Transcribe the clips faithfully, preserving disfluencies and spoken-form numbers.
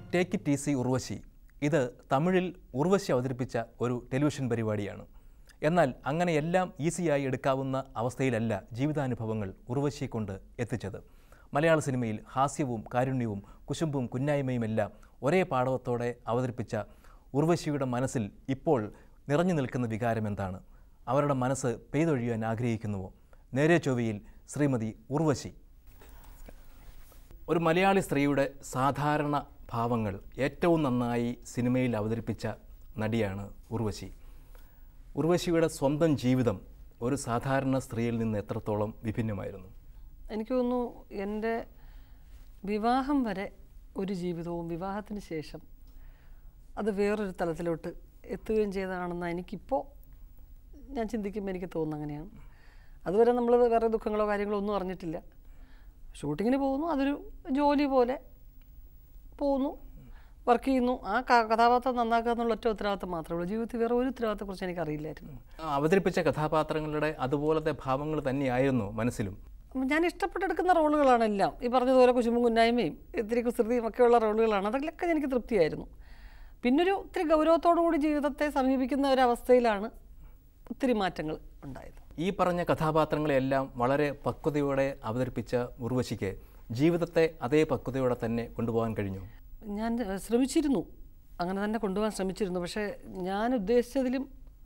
Take it easy Urvashi ഇത് തമിഴിൽ ഉർവശി അവതരിപ്പിച്ച ഒരു ടെലിവിഷൻ പരിപാടിയാണ്. എന്നാൽ അങ്ങനെ എല്ലാം ഈസിയായി എടുക്കാവുന്ന അവസ്ഥയിലല്ല ജീവിതാനുഭവങ്ങൾ ഉർവശിയെ കൊണ്ട് എത്തിച്ചത്. മലയാള സിനിമയിൽ ഹാസ്യവും കാരുണ്യവും കുശുമ്പും കുന്നായ്മയുമെല്ലാം ഒരേ പാടവത്തോടെ അവതരിപ്പിച്ച ഉർവശിയുടെ മനസ്സിൽ ഇപ്പോൾ നിറഞ്ഞു നിൽക്കുന്ന വികാരം എന്താണ്? അവരുടെ മനസ്സ് പെയ്തൊഴിയാൻ ആഗ്രഹിക്കുന്നുവോ? നേരെ ചൊവ്വയിൽ ശ്രീമതി ഉർവശി. ഒരു മലയാളി സ്ത്രീയുടെ സാധാരണ ഭാവങ്ങൾ ഏറ്റവും നന്നായി സിനിമയിൽ അവതരിപ്പിച്ച നടിയാണ് ഉർവശി. ഉർവശിയുടെ സ്വന്തം ജീവിതം ഒരു സാധാരണ സ്ത്രീയിൽ നിന്ന് എത്രത്തോളം വിഭിന്നമായിരുന്നു? എനിക്ക് തോന്നുന്നു എൻ്റെ വിവാഹം വരെ ഒരു ജീവിതവും വിവാഹത്തിന് ശേഷം അത് വേറൊരു തലത്തിലോട്ട് എത്തുകയും ചെയ്തതാണെന്ന് എനിക്കിപ്പോൾ ഞാൻ ചിന്തിക്കുമ്പോൾ എനിക്ക് തോന്നുന്നു അങ്ങനെയാണ്. അതുവരെ നമ്മൾ വേറെ ദുഃഖങ്ങളോ കാര്യങ്ങളോ ഒന്നും അറിഞ്ഞിട്ടില്ല. ഷൂട്ടിങ്ങിന് പോകുന്നു, അതൊരു ജോലി പോലെ പോകുന്നു, വർക്ക് ചെയ്യുന്നു. ആ കഥാപാത്രം നന്നാക്കുക എന്നുള്ള ഒറ്റ ഉത്തരവാദിത്തം മാത്രമേ ഉള്ളൂ. ജീവിതത്തിൽ വേറെ ഒരു ഉത്തരവാദിത്തത്തെക്കുറിച്ച് എനിക്ക് അറിയില്ലായിരുന്നു. അവതരിപ്പിച്ച കഥാപാത്രങ്ങളുടെ അതുപോലത്തെ ഭാവങ്ങൾ തന്നെയായിരുന്നു മനസ്സിലും. ഞാൻ ഇഷ്ടപ്പെട്ടെടുക്കുന്ന റോളുകളാണെല്ലാം ഈ പറഞ്ഞതുപോലെ കുശുമ്പും കുന്നായ്മയും ഇത്തിരി കുസൃതിയും ഒക്കെയുള്ള റോളുകളാണ്. അതൊക്കെ എനിക്ക് തൃപ്തിയായിരുന്നു. പിന്നൊരു ഒത്തിരി ഗൗരവത്തോടു കൂടി ജീവിതത്തെ സമീപിക്കുന്ന ഒരവസ്ഥയിലാണ് ഒത്തിരി മാറ്റങ്ങൾ ഉണ്ടായത്. ഈ പറഞ്ഞ കഥാപാത്രങ്ങളെല്ലാം വളരെ പക്വതയോടെ അവതരിപ്പിച്ച ഉർവശിക്ക് ജീവിതത്തെ അതേ പക്വതയോടെ തന്നെ കൊണ്ടുപോകാൻ കഴിഞ്ഞു. ഞാൻ ശ്രമിച്ചിരുന്നു, അങ്ങനെ തന്നെ കൊണ്ടുപോകാൻ ശ്രമിച്ചിരുന്നു. പക്ഷേ ഞാൻ ഉദ്ദേശിച്ചതിലും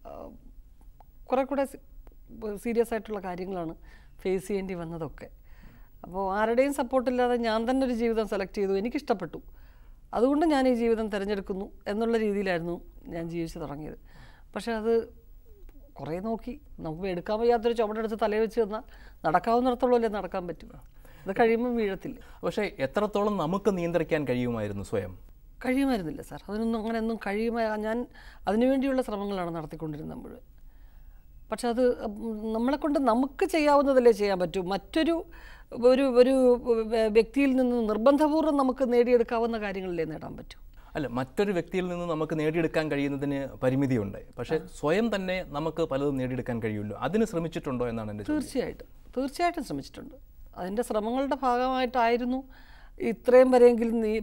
കുറേ കൂടെ സീരിയസ് ആയിട്ടുള്ള കാര്യങ്ങളാണ് ഫേസ് ചെയ്യേണ്ടി വന്നതൊക്കെ. അപ്പോൾ ആരുടെയും സപ്പോർട്ടില്ലാതെ ഞാൻ തന്നെ ഒരു ജീവിതം സെലക്ട് ചെയ്തു. എനിക്കിഷ്ടപ്പെട്ടു, അതുകൊണ്ട് ഞാൻ ഈ ജീവിതം തിരഞ്ഞെടുക്കുന്നു എന്നുള്ള രീതിയിലായിരുന്നു ഞാൻ ജീവിച്ചു തുടങ്ങിയത്. പക്ഷേ അത് കുറേ നോക്കി നമുക്ക് എടുക്കാൻ വയ്യാത്തൊരു ചുമടെടുത്ത് തലയിൽ വെച്ച് തന്നാൽ നടക്കാവുന്നിടത്തോളമല്ലേ നടക്കാൻ പറ്റും. അത് കഴിയുമ്പോൾ വീഴത്തില്ല. പക്ഷേ എത്രത്തോളം നമുക്ക് നിയന്ത്രിക്കാൻ കഴിയുമായിരുന്നു? സ്വയം കഴിയുമായിരുന്നില്ല സാർ. അതിനൊന്നും അങ്ങനെയൊന്നും കഴിയുമോ? ഞാൻ അതിനുവേണ്ടിയുള്ള ശ്രമങ്ങളാണ് നടത്തിക്കൊണ്ടിരുന്നത് നമ്മൾ. പക്ഷെ അത് നമ്മളെക്കൊണ്ട് നമുക്ക് ചെയ്യാവുന്നതല്ലേ ചെയ്യാൻ പറ്റൂ. മറ്റൊരു ഒരു ഒരു വ്യക്തിയിൽ നിന്ന് നിർബന്ധപൂർവ്വം നമുക്ക് നേടിയെടുക്കാവുന്ന കാര്യങ്ങളല്ലേ നേടാൻ പറ്റൂ. അല്ല, മറ്റൊരു വ്യക്തിയിൽ നിന്ന് നമുക്ക് നേടിയെടുക്കാൻ കഴിയുന്നതിന് പരിമിതിയുണ്ട്. പക്ഷേ സ്വയം തന്നെ നമുക്ക് പലതും നേടിയെടുക്കാൻ കഴിയുമല്ലോ. അതിന് ശ്രമിച്ചിട്ടുണ്ടോ എന്നാണ് എൻ്റെ ചോദ്യം. തീർച്ചയായിട്ടും തീർച്ചയായിട്ടും ശ്രമിച്ചിട്ടുണ്ട്. അതിൻ്റെ ശ്രമങ്ങളുടെ ഭാഗമായിട്ടായിരുന്നു ഇത്രയും വരെയെങ്കിലും നീ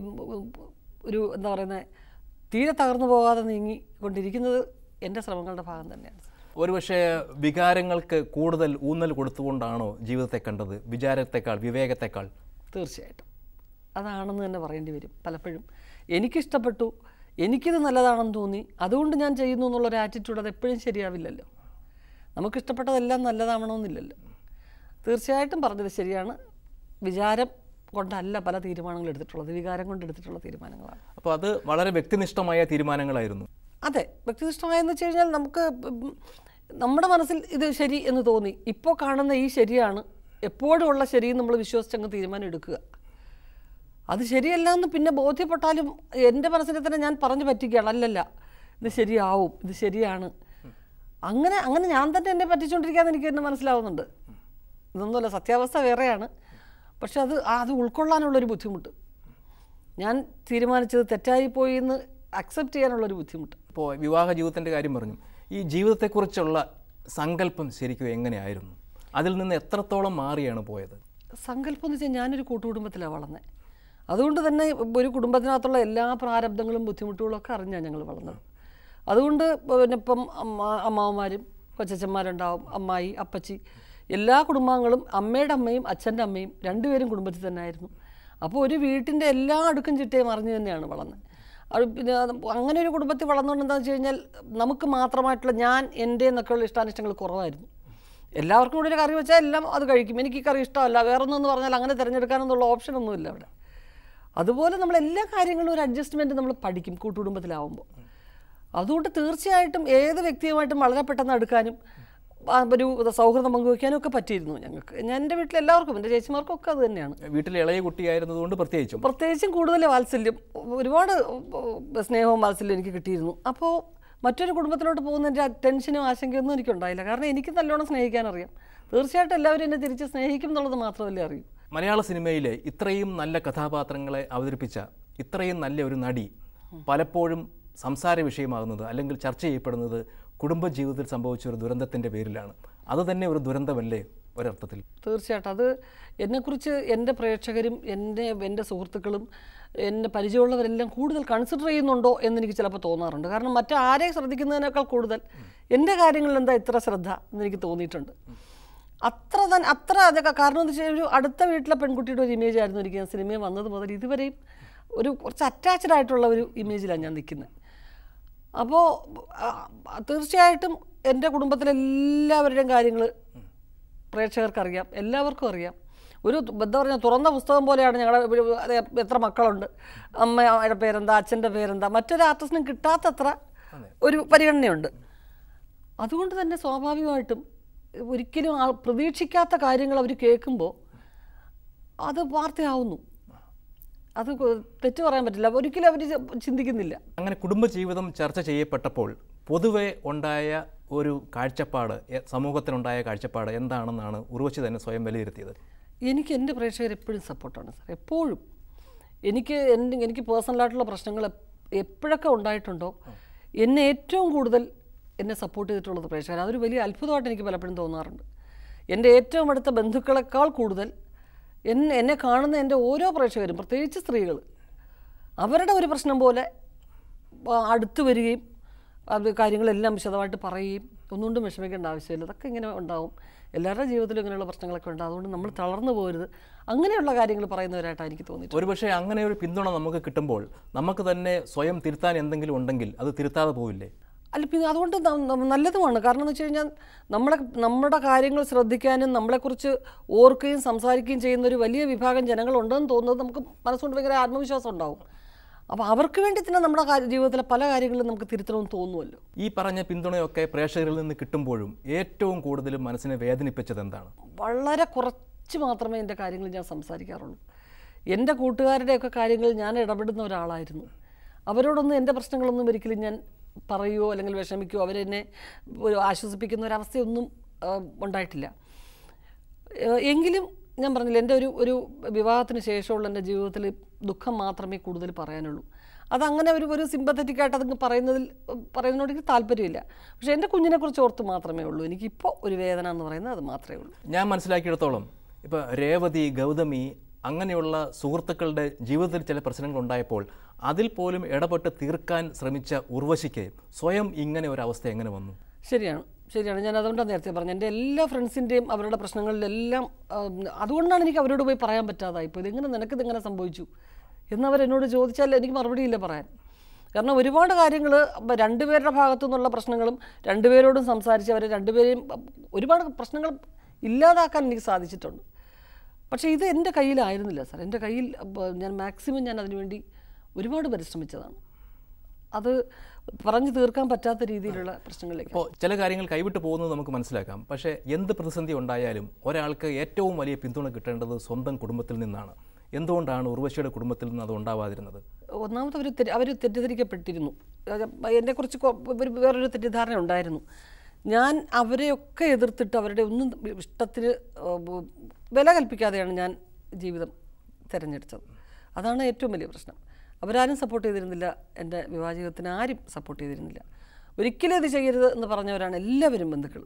ഒരു എന്താ പറയുന്നത് തീരെ തകർന്നു പോകാതെ നീങ്ങിക്കൊണ്ടിരിക്കുന്നത്. എൻ്റെ ശ്രമങ്ങളുടെ ഭാഗം തന്നെയാണ്. ഒരുപക്ഷെ വികാരങ്ങൾക്ക് കൂടുതൽ ഊന്നൽ കൊടുത്തുകൊണ്ടാണോ ജീവിതത്തെ കണ്ടത്, വിചാരത്തെക്കാൾ വിവേകത്തെക്കാൾ? തീർച്ചയായിട്ടും അതാണെന്ന് തന്നെ പറയേണ്ടി വരും. പലപ്പോഴും എനിക്കിഷ്ടപ്പെട്ടു, എനിക്കിത് നല്ലതാണെന്ന് തോന്നി, അതുകൊണ്ട് ഞാൻ ചെയ്യുന്നു എന്നുള്ളൊരു ആറ്റിറ്റ്യൂഡ് അത് എപ്പോഴും ശരിയാവില്ലല്ലോ. നമുക്കിഷ്ടപ്പെട്ടതെല്ലാം നല്ലതാവണമെന്നില്ലല്ലോ. തീർച്ചയായിട്ടും പറഞ്ഞത് ശരിയാണ്. വിചാരം കൊണ്ടല്ല പല തീരുമാനങ്ങൾ എടുത്തിട്ടുള്ളത്, വികാരം കൊണ്ട് എടുത്തിട്ടുള്ള തീരുമാനങ്ങളാണ്. അപ്പോൾ അത് വളരെ വ്യക്തിനിഷ്ഠമായ തീരുമാനങ്ങളായിരുന്നു. അതെ, വ്യക്തിനിഷ്ഠമായെന്ന് വെച്ച് കഴിഞ്ഞാൽ നമുക്ക് നമ്മുടെ മനസ്സിൽ ഇത് ശരി എന്ന് തോന്നി, ഇപ്പോൾ കാണുന്ന ഈ ശരിയാണ് എപ്പോഴും ഉള്ള ശരിയെന്ന് നമ്മൾ വിശ്വസിച്ചങ്ങ് തീരുമാനം എടുക്കുക. അത് ശരിയല്ല എന്ന് പിന്നെ ബോധ്യപ്പെട്ടാലും എൻ്റെ മനസ്സിനെ തന്നെ ഞാൻ പറഞ്ഞു പറ്റിക്കുകയാണ്, അല്ലല്ല ഇത് ശരിയാവും, ഇത് ശരിയാണ്. അങ്ങനെ അങ്ങനെ ഞാൻ തന്നെ എന്നെ പറ്റിച്ചുകൊണ്ടിരിക്കാമെന്ന് എനിക്ക് തന്നെ മനസ്സിലാവുന്നുണ്ട്. ഇതൊന്നുമല്ല, സത്യാവസ്ഥ വേറെയാണ്. പക്ഷെ അത് അത് ഉൾക്കൊള്ളാനുള്ളൊരു ബുദ്ധിമുട്ട്, ഞാൻ തീരുമാനിച്ചത് തെറ്റായിപ്പോയി എന്ന് അക്സെപ്റ്റ് ചെയ്യാനുള്ളൊരു ബുദ്ധിമുട്ട്. ഇപ്പോൾ വിവാഹ ജീവിതത്തിൻ്റെ കാര്യം പറഞ്ഞു. ഈ ജീവിതത്തെക്കുറിച്ചുള്ള സങ്കല്പം ശരിക്കും എങ്ങനെയായിരുന്നു? അതിൽ നിന്ന് എത്രത്തോളം മാറിയാണ് പോയത്? സങ്കല്പം എന്ന് വെച്ചാൽ ഞാനൊരു കൂട്ടുകുടുംബത്തിലാണ് വളർന്നത്. അതുകൊണ്ട് തന്നെ ഒരു കുടുംബത്തിനകത്തുള്ള എല്ലാ പ്രാരബ്ധങ്ങളും ബുദ്ധിമുട്ടുകളും ഒക്കെ അറിഞ്ഞാണ് ഞങ്ങൾ വളർന്നത്. അതുകൊണ്ട് പിന്നെ ഇപ്പം അമ്മ അമ്മാവന്മാരും കൊച്ചച്ചന്മാരുണ്ടാവും, അമ്മായി അപ്പച്ചി, എല്ലാ കുടുംബാംഗങ്ങളും അമ്മയുടെ അമ്മയും അച്ഛൻ്റെ അമ്മയും രണ്ടുപേരും കുടുംബത്തിൽ തന്നെ ആയിരുന്നു. അപ്പോൾ ഒരു വീട്ടിൻ്റെ എല്ലാ അടുക്കും ചിട്ടയും അറിഞ്ഞു തന്നെയാണ് വളർന്നത്. അത് പിന്നെ അങ്ങനെ ഒരു കുടുംബത്തിൽ വളർന്നുകൊണ്ട് എന്താണെന്ന് വെച്ച് കഴിഞ്ഞാൽ നമുക്ക് മാത്രമായിട്ടുള്ള ഞാൻ എൻ്റെ എന്നൊക്കെയുള്ള ഇഷ്ടാനിഷ്ടങ്ങൾ കുറവായിരുന്നു. എല്ലാവർക്കും കൂടി ഒരു കറി വെച്ചാൽ എല്ലാം അത് കഴിക്കും. എനിക്ക് ഈ കറി ഇഷ്ടമല്ല വേറൊന്നെന്ന് പറഞ്ഞാൽ അങ്ങനെ തിരഞ്ഞെടുക്കാനൊന്നുള്ള ഓപ്ഷനൊന്നുമില്ല അവിടെ. അതുപോലെ നമ്മൾ എല്ലാ കാര്യങ്ങളും ഒരു അഡ്ജസ്റ്റ്മെൻറ്റ് നമ്മൾ പഠിക്കും കൂട്ടുകുടുംബത്തിലാവുമ്പോൾ. അതുകൊണ്ട് തീർച്ചയായിട്ടും ഏത് വ്യക്തിയുമായിട്ടും വളരെ പെട്ടെന്ന് അടുക്കാനും ഒരു സൗഹൃദം പങ്കുവയ്ക്കാനും ഒക്കെ പറ്റിയിരുന്നു ഞങ്ങൾക്ക്. ഞാൻ എൻ്റെ വീട്ടിൽ എല്ലാവർക്കും, എൻ്റെ ചേച്ചിമാർക്കും ഒക്കെ അത് തന്നെയാണ്. വീട്ടിൽ ഇളയ കുട്ടിയായിരുന്നതുകൊണ്ട് പ്രത്യേകിച്ചും പ്രത്യേകിച്ചും കൂടുതൽ വാത്സല്യം, ഒരുപാട് സ്നേഹവും വാത്സല്യം എനിക്ക് കിട്ടിയിരുന്നു. അപ്പോൾ മറ്റൊരു കുടുംബത്തിലോട്ട് പോകുന്നതിൻ്റെ ടെൻഷനും ആശങ്കയൊന്നും എനിക്കുണ്ടായില്ല. കാരണം എനിക്ക് നല്ലോണം സ്നേഹിക്കാൻ അറിയാം. തീർച്ചയായിട്ടും എല്ലാവരും എന്നെ തിരിച്ച് സ്നേഹിക്കും എന്നുള്ളത് മാത്രമല്ലേ അറിയൂ. മലയാള സിനിമയിലെ ഇത്രയും നല്ല കഥാപാത്രങ്ങളെ അവതരിപ്പിച്ച ഇത്രയും നല്ല ഒരു നടി പലപ്പോഴും സംസാര വിഷയമാകുന്നത് അല്ലെങ്കിൽ ചർച്ച ചെയ്യപ്പെടുന്നത് കുടുംബജീവിതത്തിൽ സംഭവിച്ച ഒരു ദുരന്തത്തിൻ്റെ പേരിലാണ്. അതുതന്നെ ഒരു ദുരന്തമല്ലേ ഒരർത്ഥത്തിൽ? തീർച്ചയായിട്ടും അത് എന്നെക്കുറിച്ച് എൻ്റെ പ്രേക്ഷകരും എൻ്റെ എൻ്റെ സുഹൃത്തുക്കളും എന്നെ പരിചയമുള്ളവരെല്ലാം കൂടുതൽ കൺസിഡർ ചെയ്യുന്നുണ്ടോ എന്നെനിക്ക് ചിലപ്പോൾ തോന്നാറുണ്ട്. കാരണം മറ്റാരെയും ശ്രദ്ധിക്കുന്നതിനേക്കാൾ കൂടുതൽ എൻ്റെ കാര്യങ്ങളിൽ എന്താ ഇത്ര ശ്രദ്ധ എന്നെനിക്ക് തോന്നിയിട്ടുണ്ട്. അത്ര തന്നെ അത്ര അതൊക്കെ കാരണം എന്താ വെച്ചാൽ ഒരു അടുത്ത വീട്ടിലെ പെൺകുട്ടിയുടെ ഒരു ഇമേജ് ആയിരുന്നു എനിക്ക് ഞാൻ സിനിമയിൽ വന്നത് മുതൽ ഇതുവരെയും ഒരു കുറച്ച് അറ്റാച്ച്ഡ് ആയിട്ടുള്ള ഒരു ഇമേജിലാണ് ഞാൻ നിൽക്കുന്നത്. അപ്പോൾ തീർച്ചയായിട്ടും എൻ്റെ കുടുംബത്തിലെല്ലാവരുടെയും കാര്യങ്ങൾ പ്രേക്ഷകർക്കറിയാം, എല്ലാവർക്കും അറിയാം. ഒരു എന്താ പറഞ്ഞാൽ തുറന്ന പുസ്തകം പോലെയാണ് ഞങ്ങളുടെ എത്ര മക്കളുണ്ട്, അമ്മയുടെ പേരെന്താ, അച്ഛൻ്റെ പേരെന്താ, മറ്റൊരു ആർട്ടിസ്റ്റിനും കിട്ടാത്തത്ര ഒരു പരിഗണനയുണ്ട്. അതുകൊണ്ട് തന്നെ സ്വാഭാവികമായിട്ടും ഒരിക്കലും ആ പ്രതീക്ഷിക്കാത്ത കാര്യങ്ങൾ അവർ കേൾക്കുമ്പോൾ അത് വാർത്തയാവുന്നു. അത് തെറ്റു പറയാൻ പറ്റില്ല, ഒരിക്കലും അവർ ചിന്തിക്കുന്നില്ല. അങ്ങനെ കുടുംബജീവിതം ചർച്ച ചെയ്യപ്പെട്ടപ്പോൾ പൊതുവെ ഉണ്ടായ ഒരു കാഴ്ചപ്പാട്, സമൂഹത്തിനുണ്ടായ കാഴ്ചപ്പാട് എന്താണെന്നാണ് ഉർവശി തന്നെ സ്വയം വിലയിരുത്തിയത്? എനിക്ക് എൻ്റെ പ്രേക്ഷകർ എപ്പോഴും സപ്പോർട്ടാണ് സാർ, എപ്പോഴും. എനിക്ക് എൻ്റെ എനിക്ക് പേഴ്സണലായിട്ടുള്ള പ്രശ്നങ്ങൾ എപ്പോഴൊക്കെ ഉണ്ടായിട്ടുണ്ടോ എന്നെ ഏറ്റവും കൂടുതൽ എന്നെ സപ്പോർട്ട് ചെയ്തിട്ടുള്ളത് പ്രേക്ഷകർ. അതൊരു വലിയ അത്ഭുതമായിട്ട് എനിക്ക് പലപ്പോഴും തോന്നാറുണ്ട്. എൻ്റെ ഏറ്റവും അടുത്ത ബന്ധുക്കളെക്കാൾ കൂടുതൽ എന്നെ എന്നെ കാണുന്ന എൻ്റെ ഓരോ പ്രേക്ഷകരും, പ്രത്യേകിച്ച് സ്ത്രീകൾ, അവരുടെ ഒരു പ്രശ്നം പോലെ അടുത്ത് വരികയും അത് കാര്യങ്ങളെല്ലാം വിശദമായിട്ട് പറയുകയും ഒന്നുകൊണ്ടും വിഷമിക്കേണ്ട ആവശ്യമില്ല. അതൊക്കെ ഇങ്ങനെ ഉണ്ടാവും, എല്ലാവരുടെ ജീവിതത്തിലും ഇങ്ങനെയുള്ള പ്രശ്നങ്ങളൊക്കെ ഉണ്ട്. അതുകൊണ്ട് നമ്മൾ തളർന്നു പോകരുത്, അങ്ങനെയുള്ള കാര്യങ്ങൾ പറയുന്നവരായിട്ടാണ് എനിക്ക് തോന്നിയത്. ഒരുപക്ഷെ അങ്ങനെ ഒരു പിന്തുണ നമുക്ക് കിട്ടുമ്പോൾ നമുക്ക് തന്നെ സ്വയം തിരുത്താൻ എന്തെങ്കിലും ഉണ്ടെങ്കിൽ അത് തിരുത്താതെ പോവില്ലേ? അല്ല, പിന്നെ അതുകൊണ്ട് നല്ലതുമാണ്. കാരണം എന്ന് വെച്ച് കഴിഞ്ഞാൽ നമ്മളെ നമ്മുടെ കാര്യങ്ങൾ ശ്രദ്ധിക്കാനും നമ്മളെക്കുറിച്ച് ഓർക്കുകയും സംസാരിക്കുകയും ചെയ്യുന്ന ഒരു വലിയ വിഭാഗം ജനങ്ങളുണ്ടെന്ന് തോന്നുന്നത് നമുക്ക് മനസ്സുകൊണ്ട് ഭയങ്കര ആത്മവിശ്വാസം ഉണ്ടാവും. അപ്പോൾ അവർക്ക് വേണ്ടി തന്നെ നമ്മുടെ ജീവിതത്തിലെ പല കാര്യങ്ങളും നമുക്ക് തിരുത്തണമെന്ന് തോന്നുമല്ലോ. ഈ പറഞ്ഞ പിന്തുണയൊക്കെ പ്രേക്ഷകരിൽ നിന്ന് കിട്ടുമ്പോഴും ഏറ്റവും കൂടുതലും മനസ്സിനെ വേദനിപ്പിച്ചത് എന്താണ്? വളരെ കുറച്ച് മാത്രമേ എൻ്റെ കാര്യങ്ങൾ ഞാൻ സംസാരിക്കാറുള്ളൂ. എൻ്റെ കൂട്ടുകാരുടെയൊക്കെ കാര്യങ്ങളിൽ ഞാൻ ഇടപെടുന്ന ഒരാളായിരുന്നു. അവരോടൊന്നും എൻ്റെ പ്രശ്നങ്ങളൊന്നും ഒരിക്കലും ഞാൻ പറയുകയോ അല്ലെങ്കിൽ വിഷമിക്കുകയോ അവരെന്നെ ഒരു ആശ്വസിപ്പിക്കുന്ന ഒരവസ്ഥയൊന്നും ഉണ്ടായിട്ടില്ല. എങ്കിലും ഞാൻ പറഞ്ഞില്ല, എൻ്റെ ഒരു ഒരു വിവാഹത്തിന് ശേഷമുള്ള എൻ്റെ ജീവിതത്തിൽ ദുഃഖം മാത്രമേ കൂടുതൽ പറയാനുള്ളൂ. അതങ്ങനെ ഒരു ഒരു സിമ്പത്തറ്റിക്കായിട്ട് അതങ്ങ് പറയുന്നതിൽ പറയുന്നതിനോട് എനിക്ക് താല്പര്യമില്ല. പക്ഷേ എൻ്റെ കുഞ്ഞിനെക്കുറിച്ച് ഓർത്ത് മാത്രമേ ഉള്ളൂ എനിക്കിപ്പോൾ ഒരു വേദന എന്ന് പറയുന്നത്, അത് മാത്രമേ ഉള്ളൂ. ഞാൻ മനസ്സിലാക്കിയിടത്തോളം ഇപ്പോൾ രേവതി, ഗൗതമി അങ്ങനെയുള്ള സുഹൃത്തുക്കളുടെ ജീവിതത്തിൽ ചില പ്രശ്നങ്ങൾ ഉണ്ടായപ്പോൾ അതിൽ പോലും ഇടപെട്ട് തീർക്കാൻ ശ്രമിച്ച ഉർവശിക്ക് സ്വയം ഇങ്ങനെ ഒരു അവസ്ഥ എങ്ങനെ വന്നു? ശരിയാണ് ശരിയാണ് ഞാൻ അതുകൊണ്ടാണ് നേരത്തെ പറഞ്ഞത്, എൻ്റെ എല്ലാ ഫ്രണ്ട്സിൻ്റെയും അവരുടെ പ്രശ്നങ്ങളിലെല്ലാം അതുകൊണ്ടാണ് എനിക്ക് അവരോട് പോയി പറയാൻ പറ്റാതായി. ഇപ്പോൾ ഇതെങ്ങനെ നിനക്കിതെങ്ങനെ സംഭവിച്ചു എന്നവരെന്നോട് ചോദിച്ചാൽ എനിക്ക് മറുപടിയില്ല പറയാൻ. കാരണം ഒരുപാട് കാര്യങ്ങൾ രണ്ടുപേരുടെ ഭാഗത്തു നിന്നുള്ള പ്രശ്നങ്ങളും രണ്ടുപേരോടും സംസാരിച്ച് അവരെ രണ്ടുപേരെയും ഒരുപാട് പ്രശ്നങ്ങൾ ഇല്ലാതാക്കാൻ എനിക്ക് സാധിച്ചിട്ടുണ്ട്. പക്ഷേ ഇത് എൻ്റെ കയ്യിലായിരുന്നില്ല സാർ. എൻ്റെ കയ്യിൽ ഞാൻ മാക്സിമം ഞാൻ അതിനുവേണ്ടി ഒരുപാട് പരിശ്രമിച്ചതാണ്. അത് പറഞ്ഞു തീർക്കാൻ പറ്റാത്ത രീതിയിലുള്ള പ്രശ്നങ്ങളിലേക്ക്. ഇപ്പോൾ ചില കാര്യങ്ങൾ കൈവിട്ട് പോകുന്നത് നമുക്ക് മനസ്സിലാക്കാം. പക്ഷേ എന്ത് പ്രതിസന്ധി ഉണ്ടായാലും ഒരാൾക്ക് ഏറ്റവും വലിയ പിന്തുണ കിട്ടേണ്ടത് സ്വന്തം കുടുംബത്തിൽ നിന്നാണ്. എന്തുകൊണ്ടാണ് ഉർവശിയുടെ കുടുംബത്തിൽ നിന്ന് അത് ഉണ്ടാവാതിരുന്നത്? ഒന്നാമത് അവർ അവർ തെറ്റിദ്ധരിക്കപ്പെട്ടിരുന്നു. എന്നെക്കുറിച്ച് ഒരു വേറൊരു തെറ്റിദ്ധാരണ ഉണ്ടായിരുന്നു. ഞാൻ അവരെയൊക്കെ എതിർത്തിട്ട് അവരുടെ ഒന്നും ഇഷ്ടത്തിന് വില കൽപ്പിക്കാതെയാണ് ഞാൻ ജീവിതം തിരഞ്ഞെടുത്തത്. അതാണ് ഏറ്റവും വലിയ പ്രശ്നം. അവരാരും സപ്പോർട്ട് ചെയ്തിരുന്നില്ല, എൻ്റെ വിവാഹ ജീവിതത്തിന് ആരും സപ്പോർട്ട് ചെയ്തിരുന്നില്ല. ഒരിക്കലും ഇത് ചെയ്യരുത് എന്ന് പറഞ്ഞവരാണ് എല്ലാവരും ബന്ധുക്കൾ.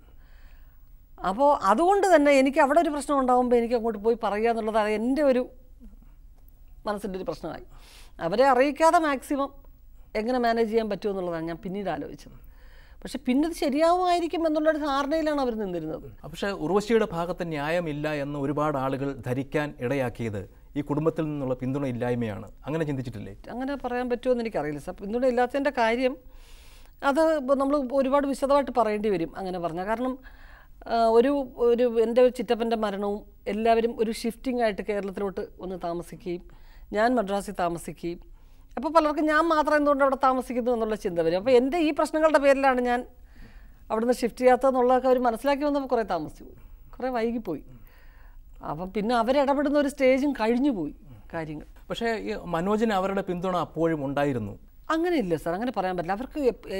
അപ്പോൾ അതുകൊണ്ട് തന്നെ എനിക്ക് അവിടെ ഒരു പ്രശ്നം ഉണ്ടാകുമ്പോൾ എനിക്ക് അങ്ങോട്ട് പോയി പറയുക എന്നുള്ളതാണ് എൻ്റെ ഒരു മനസ്സിൻ്റെ ഒരു പ്രശ്നമായി. അവരെ അറിയിക്കാതെ മാക്സിമം എങ്ങനെ മാനേജ് ചെയ്യാൻ പറ്റുമെന്നുള്ളതാണ് ഞാൻ പിന്നീട് ആലോചിച്ചത്. പക്ഷെ പിന്നെ ഇത് ശരിയാവുമായിരിക്കും എന്നുള്ളൊരു ധാരണയിലാണ് അവർ നിന്നിരുന്നത്. പക്ഷേ ഉർവശിയുടെ ഭാഗത്ത് ന്യായമില്ല എന്ന് ഒരുപാട് ആളുകൾ ധരിക്കാൻ ഇടയാക്കിയത് ഈ കുടുംബത്തിൽ നിന്നുള്ള പിന്തുണ ഇല്ലായ്മയാണ്. അങ്ങനെ ചിന്തിച്ചിട്ടില്ലേ? അങ്ങനെ പറയാൻ പറ്റുമോ എന്ന് എനിക്കറിയില്ല സാർ. പിന്തുണ ഇല്ലാത്തതിൻ്റെ കാര്യം അത് നമ്മൾ ഒരുപാട് വിശദമായിട്ട് പറയേണ്ടി വരും അങ്ങനെ പറഞ്ഞാൽ. കാരണം ഒരു ഒരു എൻ്റെ ഒരു ചിറ്റപ്പൻ്റെ മരണവും എല്ലാവരും ഒരു ഷിഫ്റ്റിംഗ് ആയിട്ട് കേരളത്തിലോട്ട് ഒന്ന് താമസിക്കുകയും ഞാൻ മദ്രാസിൽ താമസിക്കുകയും അപ്പോൾ പലർക്കും ഞാൻ മാത്രം എന്തുകൊണ്ട് അവിടെ താമസിക്കുന്നു എന്നുള്ള ചിന്ത വരും. അപ്പോൾ എൻ്റെ ഈ പ്രശ്നങ്ങളുടെ പേരിലാണ് ഞാൻ അവിടുന്ന് ഷിഫ്റ്റ് ചെയ്യാത്തതെന്നുള്ളതൊക്കെ അവർ മനസ്സിലാക്കി വന്നപ്പോൾ കുറേ താമസിച്ചു പോയി, കുറേ വൈകിപ്പോയി. അപ്പം പിന്നെ അവരിടപെടുന്ന ഒരു സ്റ്റേജും കഴിഞ്ഞു പോയി കാര്യങ്ങൾ. പക്ഷേ ഈ മനോജിന് അവരുടെ പിന്തുണ അപ്പോഴും ഉണ്ടായിരുന്നു? അങ്ങനെയില്ല സാർ, അങ്ങനെ പറയാൻ പറ്റില്ല. അവർക്ക്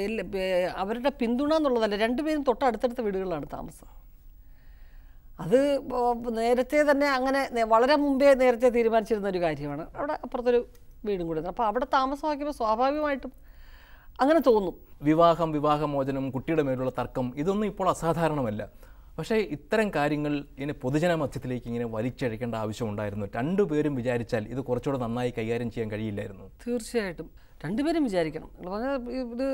അവരുടെ പിന്തുണ എന്നുള്ളതല്ല, രണ്ടുപേരും തൊട്ടടുത്തടുത്ത വീടുകളിലാണ് താമസം. അത് നേരത്തെ തന്നെ അങ്ങനെ വളരെ മുമ്പേ നേരത്തെ തീരുമാനിച്ചിരുന്ന ഒരു കാര്യമാണ്. അവിടെ അപ്പുറത്തൊരു വീടും കൂടി, അപ്പോൾ അവിടെ താമസമാക്കിയപ്പോൾ സ്വാഭാവികമായിട്ടും അങ്ങനെ തോന്നും. വിവാഹം, വിവാഹമോചനം, കുട്ടിയുടെ മേലുള്ള തർക്കം ഇതൊന്നും ഇപ്പോൾ അസാധാരണമല്ല. പക്ഷേ ഇത്തരം കാര്യങ്ങൾ ഇങ്ങനെ പൊതുജന മധ്യത്തിലേക്ക് ഇങ്ങനെ വലിച്ചഴിക്കേണ്ട ആവശ്യമുണ്ടായിരുന്നു. രണ്ടുപേരും വിചാരിച്ചാൽ ഇത് കുറച്ചുകൂടെ നന്നായി കൈകാര്യം ചെയ്യാൻ കഴിയില്ലായിരുന്നു. തീർച്ചയായിട്ടും രണ്ടുപേരും വിചാരിക്കണം. ഇത്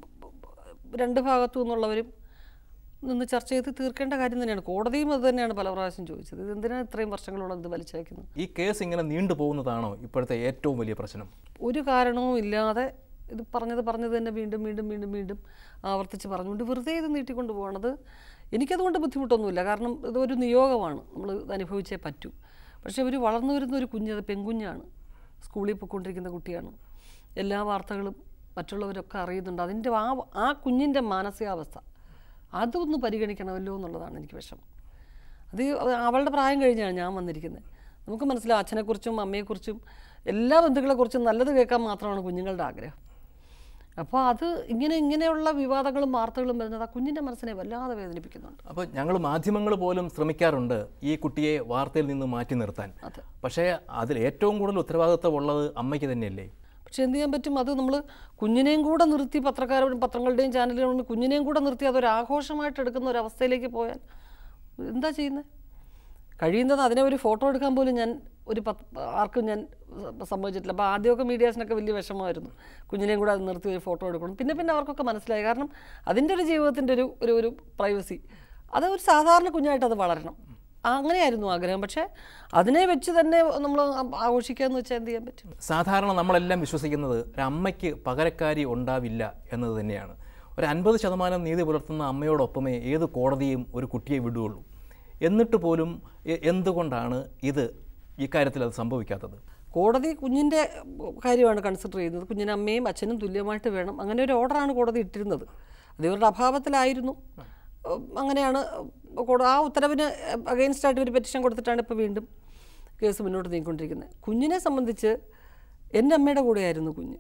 രണ്ട് ഭാഗത്തു നിന്നുള്ളവരും നിന്ന് ചർച്ച ചെയ്ത് തീർക്കേണ്ട കാര്യം തന്നെയാണ്. കോടതിയും അത് തന്നെയാണ് പല പ്രാവശ്യം ചോദിച്ചത്. ഇത് എന്തിനാണ് ഇത്രയും വർഷങ്ങളോളം ഇത് വലിച്ചയക്കുന്നത്? ഈ കേസ് ഇങ്ങനെ നീണ്ടു പോകുന്നതാണോ ഇപ്പോഴത്തെ ഏറ്റവും വലിയ പ്രശ്നം? ഒരു കാരണവും ഇല്ലാതെ ഇത് പറഞ്ഞത് പറഞ്ഞത് തന്നെ വീണ്ടും വീണ്ടും വീണ്ടും വീണ്ടും ആവർത്തിച്ച് പറഞ്ഞുകൊണ്ട് വെറുതെ ഇത് നീട്ടിക്കൊണ്ട് പോകണത് എനിക്കതുകൊണ്ട് ബുദ്ധിമുട്ടൊന്നുമില്ല. കാരണം ഇതൊരു നിയോഗമാണ്, നമ്മൾ ഇത് അനുഭവിച്ചേ പറ്റൂ. പക്ഷേ ഒരു വളർന്നു വരുന്ന ഒരു കുഞ്ഞ്, അത് പെൺകുഞ്ഞാണ്, സ്കൂളിൽ പോയിക്കൊണ്ടിരിക്കുന്ന കുട്ടിയാണ്, എല്ലാ വാർത്തകളും മറ്റുള്ളവരൊക്കെ അറിയുന്നുണ്ട്. അതിൻ്റെ ആ ആ കുഞ്ഞിൻ്റെ മാനസികാവസ്ഥ അതൊന്ന് പരിഗണിക്കണമല്ലോ എന്നുള്ളതാണ് എനിക്ക് വിഷമം. അത് അവളുടെ പ്രായം കഴിഞ്ഞാണ് ഞാൻ വന്നിരിക്കുന്നത്. നമുക്ക് മനസ്സിലാവും അച്ഛനെക്കുറിച്ചും അമ്മയെക്കുറിച്ചും എല്ലാ ബന്ധുക്കളെക്കുറിച്ചും നല്ലത് കേൾക്കാൻ മാത്രമാണ് കുഞ്ഞുങ്ങളുടെ ആഗ്രഹം. അപ്പോൾ അത് ഇങ്ങനെ ഇങ്ങനെയുള്ള വിവാദങ്ങളും വാർത്തകളും വരുന്നത് ആ കുഞ്ഞിൻ്റെ മനസ്സിനെ വല്ലാതെ വേദനിപ്പിക്കുന്നുണ്ട്. അപ്പോൾ ഞങ്ങൾ മാധ്യമങ്ങൾ പോലും ശ്രമിക്കാറുണ്ട് ഈ കുട്ടിയെ വാർത്തയിൽ നിന്ന് മാറ്റി നിർത്താൻ. പക്ഷേ അതിൽ ഏറ്റവും കൂടുതൽ ഉത്തരവാദിത്വമുള്ളത് അമ്മയ്ക്ക് തന്നെയല്ലേ? പക്ഷെ എന്ത് ചെയ്യാൻ പറ്റും? അത് നമ്മൾ കുഞ്ഞിനെയും കൂടെ നിർത്തി, പത്രക്കാരോടും പത്രങ്ങളുടെയും ചാനലുകളും കുഞ്ഞിനെയും കൂടെ നിർത്തി അതൊരു ആഘോഷമായിട്ട് എടുക്കുന്ന ഒരു അവസ്ഥയിലേക്ക് പോയാൽ എന്താ ചെയ്യുന്നത്? കഴിയുന്നത് അതിനെ ഒരു ഫോട്ടോ എടുക്കാൻ പോലും ഞാൻ ഒരു പത്ത് ആർക്കും ഞാൻ സമ്മതിച്ചിട്ടില്ല. അപ്പോൾ ആദ്യമൊക്കെ മീഡിയാസിനൊക്കെ വലിയ വിഷമമായിരുന്നു, കുഞ്ഞിനെയും കൂടെ അത് നിർത്തി ഒരു ഫോട്ടോ എടുക്കണം. പിന്നെ പിന്നെ അവർക്കൊക്കെ മനസ്സിലായി, കാരണം അതിൻ്റെ ഒരു ജീവിതത്തിൻ്റെ ഒരു ഒരു ഒരു പ്രൈവസി, അത് ഒരു സാധാരണ കുഞ്ഞായിട്ട് അത് വളരണം, അങ്ങനെയായിരുന്നു ആഗ്രഹം. പക്ഷേ അതിനെ വെച്ച് തന്നെ നമ്മൾ ആഘോഷിക്കാമെന്ന് വെച്ചാൽ എന്ത് ചെയ്യാൻ പറ്റും? സാധാരണ നമ്മളെല്ലാം വിശ്വസിക്കുന്നത് ഒരു അമ്മയ്ക്ക് പകരക്കാരി ഉണ്ടാവില്ല എന്നത് തന്നെയാണ്. ഒരു അൻപത് ശതമാനം നീതി പുലർത്തുന്ന അമ്മയോടൊപ്പമേ ഏത് കോടതിയും ഒരു കുട്ടിയെ വിടുകയുള്ളൂ. എന്നിട്ട് പോലും എന്തുകൊണ്ടാണ് ഇത് ഇക്കാര്യത്തിൽ അത് സംഭവിക്കാത്തത്? കോടതി കുഞ്ഞിൻ്റെ കാര്യമാണ് കൺസിഡർ ചെയ്യുന്നത്. കുഞ്ഞിന് അമ്മയും അച്ഛനും തുല്യമായിട്ട് വേണം, അങ്ങനെ ഒരു ഓർഡറാണ് കോടതി ഇട്ടിരുന്നത്. അത് ഇവരുടെ അഭാവത്തിലായിരുന്നു. അങ്ങനെയാണ് ആ ഉത്തരവിന് അഗെയിൻസ്റ്റായിട്ട് ഒരു പെറ്റീഷൻ കൊടുത്തിട്ടാണ് ഇപ്പോൾ വീണ്ടും കേസ് മുന്നോട്ട് നീങ്ങിക്കൊണ്ടിരിക്കുന്നത്. കുഞ്ഞിനെ സംബന്ധിച്ച് എൻ്റെ അമ്മയുടെ കൂടെയായിരുന്നു കുഞ്ഞ്.